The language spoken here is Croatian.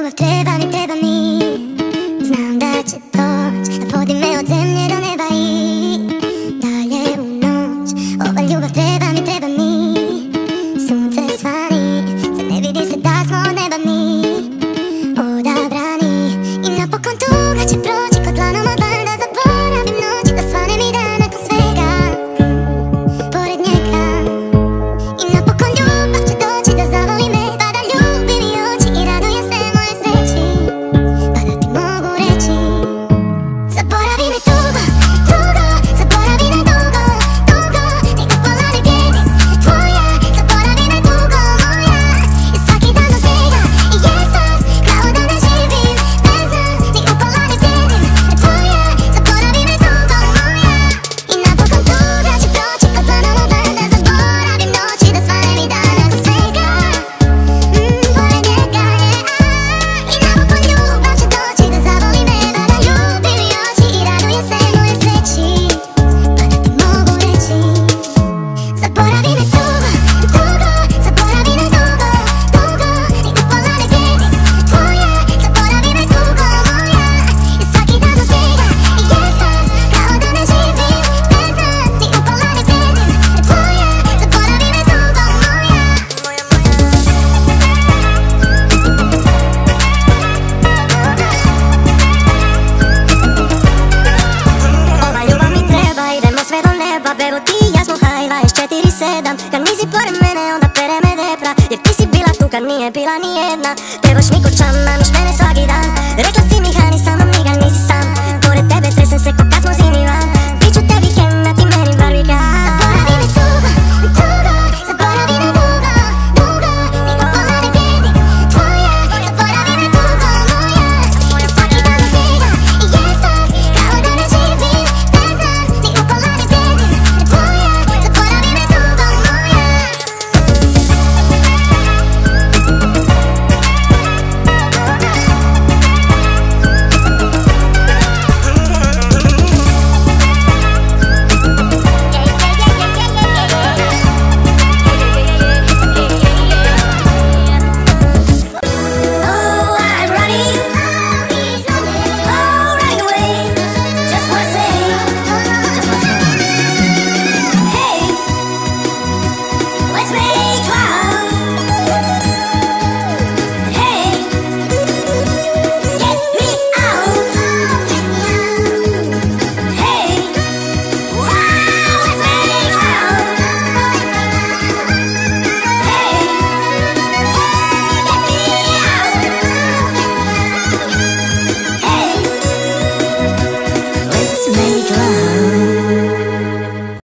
ljubav treba mi. Znam da će doć, vodi me od zemlje do neba i dalje u noć. Ova ljubav treba mi. Sunce svani, zar ne vidi se da smo od neba mi odabrani. I napokon tuga će proći ko dlanom od dlana, da zaboravim noć i da svanem i dan nakon svega pored njega. I napokon ljubav će doći da zavoli me, pa da ljubi mi oči i raduje se moje sreći, pa da ti mogu reći zaboravi me tugo, tugo, zaboravi me dugo, dugo. Nikak pola ne vrijedi tvoja, zaboravi me dugo moja. I svaki dan do snijega i je spas, kao da ne živim bez nas. Ni upola ne vrijedim tvoja, zaboravi me dugo moja. I napokon tuga će proći ko dlanom od dlana, da zaboravim noć i da svanem i dan nakon svega pored njega. I napokon ljubav će doći da zavoli me, pa da ljubi mi oči i raduje se moje sreći, pa da ti mogu reći zaboravi me tugo, tugo, zaboravi me dugo, dugo. Nikak pola ne vrijedi tvoja, zaboravi me dugo moja. I svaki dan do snijega i je spas, kao da ne živim bez nas. Ni upola ne vrijedim tvoja, zaboravi me dugo moja. Ova ljubav mi treba, idemo sve do neba. Bebo ti i ja smo high 24/7. Kad nisi pored mene onda pere me depra, jer ti si bila tu kad nije bila nijedna. Trebaš mi ko čamaš mene svaki dan.